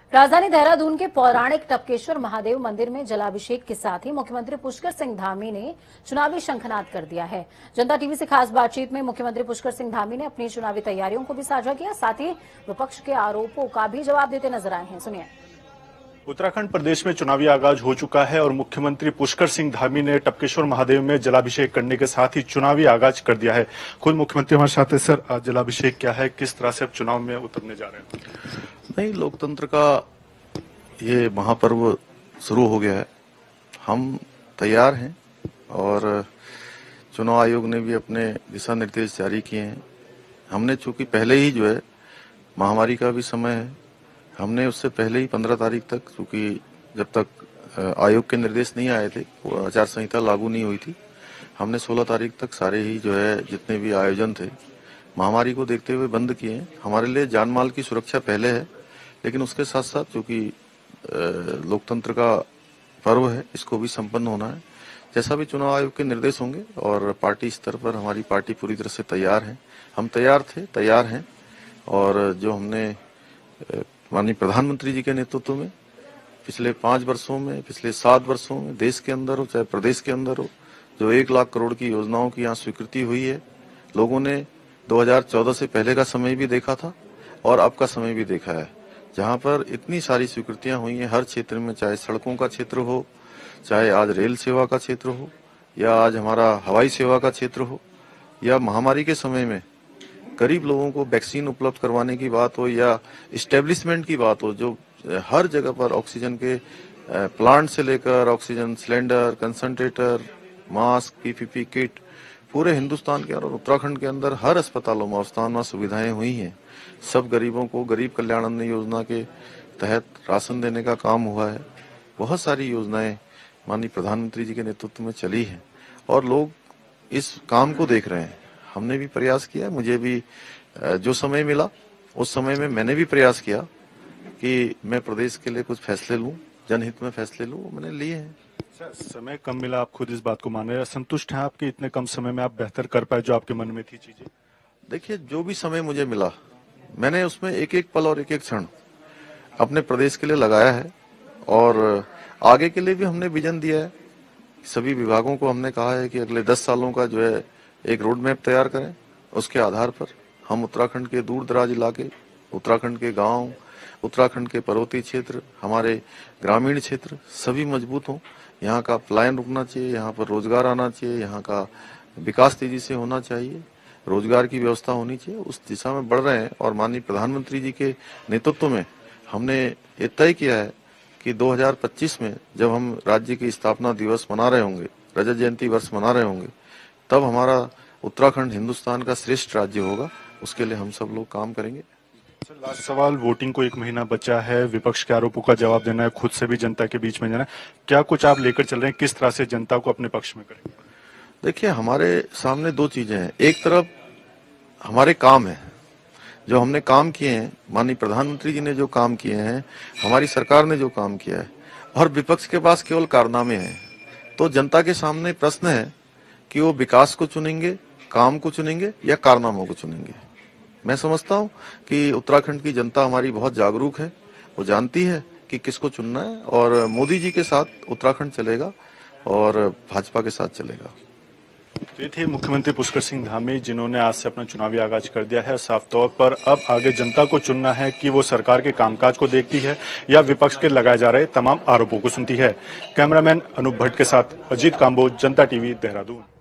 राजधानी देहरादून के पौराणिक टपकेश्वर महादेव मंदिर में जलाभिषेक के साथ ही मुख्यमंत्री पुष्कर सिंह धामी ने चुनावी शंखनाद कर दिया है। जनता टीवी से खास बातचीत में मुख्यमंत्री पुष्कर सिंह धामी ने अपनी चुनावी तैयारियों को भी साझा किया, साथ ही विपक्ष के आरोपों का भी जवाब देते नजर आए हैं। सुनिए। उत्तराखंड प्रदेश में चुनावी आगाज हो चुका है और मुख्यमंत्री पुष्कर सिंह धामी ने टपकेश्वर महादेव में जलाभिषेक करने के साथ ही चुनावी आगाज कर दिया है। खुद मुख्यमंत्री हमारे साथ है। सर, आज जलाभिषेक क्या है, किस तरह से अब चुनाव में उतरने जा रहे हैं? नहीं, लोकतंत्र का ये महापर्व शुरू हो गया है। हम तैयार हैं और चुनाव आयोग ने भी अपने दिशा निर्देश जारी किए हैं। हमने चूंकि पहले ही जो है महामारी का भी समय है, हमने उससे पहले ही 15 तारीख तक, चूंकि जब तक आयोग के निर्देश नहीं आए थे, आचार संहिता लागू नहीं हुई थी, हमने 16 तारीख तक सारे ही जो है जितने भी आयोजन थे महामारी को देखते हुए बंद किए हैं। हमारे लिए जान माल की सुरक्षा पहले है, लेकिन उसके साथ साथ चूंकि लोकतंत्र का पर्व है, इसको भी संपन्न होना है। जैसा भी चुनाव आयोग के निर्देश होंगे और पार्टी स्तर पर हमारी पार्टी पूरी तरह से तैयार है। हम तैयार थे, तैयार हैं। और जो हमने माननीय प्रधानमंत्री जी के नेतृत्व में पिछले 5 वर्षों में, पिछले 7 वर्षों में देश के अंदर हो चाहे प्रदेश के अंदर हो, जो 1 लाख करोड़ की योजनाओं की यहाँ स्वीकृति हुई है, लोगों ने 2014 से पहले का समय भी देखा था और अब का समय भी देखा है, जहां पर इतनी सारी स्वीकृतियां हुई हैं हर क्षेत्र में, चाहे सड़कों का क्षेत्र हो, चाहे आज रेल सेवा का क्षेत्र हो, या आज हमारा हवाई सेवा का क्षेत्र हो, या महामारी के समय में गरीब लोगों को वैक्सीन उपलब्ध करवाने की बात हो, या इस्टेब्लिशमेंट की बात हो, जो हर जगह पर ऑक्सीजन के प्लांट से लेकर oxygen cylinder, concentrator, mask, PPP kit पूरे हिंदुस्तान के और उत्तराखंड के अंदर हर अस्पतालों में अवस्थान सुविधाएं हुई हैं। सब गरीबों को गरीब कल्याण अन्न योजना के तहत राशन देने का काम हुआ है। बहुत सारी योजनाएं माननीय प्रधानमंत्री जी के नेतृत्व में चली हैं और लोग इस काम को देख रहे हैं। हमने भी प्रयास किया, मुझे भी जो समय मिला उस समय में मैंने भी प्रयास किया कि मैं प्रदेश के लिए कुछ फैसले लूं, जनहित में फैसले लूं, मैंने लिए हैं। समय कम मिला, आप खुद इस बात को मान रहे हैं। संतुष्ट हैं आपके इतने कम समय में आप बेहतर कर पाए जो आपके मन में थी चीजें? देखिए, जो भी समय मुझे मिला मैंने उसमें एक एक पल और एक एक क्षण अपने प्रदेश के लिए लगाया है और आगे के लिए भी हमने विजन दिया है। सभी विभागों को हमने कहा है कि अगले 10 सालों का जो है एक रोड मैप तैयार करें। उसके आधार पर हम उत्तराखंड के दूर दराज इलाके, उत्तराखंड के गांव, उत्तराखंड के पर्वतीय क्षेत्र, हमारे ग्रामीण क्षेत्र सभी मजबूत हों। यहाँ का पलायन रुकना चाहिए, यहाँ पर रोजगार आना चाहिए, यहाँ का विकास तेजी से होना चाहिए, रोजगार की व्यवस्था होनी चाहिए। उस दिशा में बढ़ रहे हैं और माननीय प्रधानमंत्री जी के नेतृत्व में हमने ये तय किया है कि 2025 में जब हम राज्य की स्थापना दिवस मना रहे होंगे, रजत जयंती वर्ष मना रहे होंगे, तब हमारा उत्तराखंड हिंदुस्तान का श्रेष्ठ राज्य होगा। उसके लिए हम सब लोग काम करेंगे। सर, लास्ट सवाल, वोटिंग को 1 महीना बचा है, विपक्ष के आरोपों का जवाब देना है, खुद से भी जनता के बीच में जाना है, क्या कुछ आप लेकर चल रहे हैं, किस तरह से जनता को अपने पक्ष में करेंगे? देखिए, हमारे सामने 2 चीजें हैं। एक तरफ हमारे काम है, जो हमने काम किए हैं, माननीय प्रधानमंत्री जी ने जो काम किए हैं, हमारी सरकार ने जो काम किया है, और विपक्ष के पास केवल कारनामे हैं। तो जनता के सामने प्रश्न है कि वो विकास को चुनेंगे, काम को चुनेंगे या कारनामों को चुनेंगे। मैं समझता हूं कि उत्तराखंड की जनता हमारी बहुत जागरूक है, वो जानती है कि किसको चुनना है और मोदी जी के साथ उत्तराखंड चलेगा और भाजपा के साथ चलेगा। तो ये थे मुख्यमंत्री पुष्कर सिंह धामी, जिन्होंने आज से अपना चुनावी आगाज कर दिया है। साफ तौर पर अब आगे जनता को चुनना है कि वो सरकार के कामकाज को देखती है या विपक्ष के लगाए जा रहे तमाम आरोपों को सुनती है। कैमरामैन अनूप भट्ट के साथ अजीत काम्बोज, जनता टीवी, देहरादून।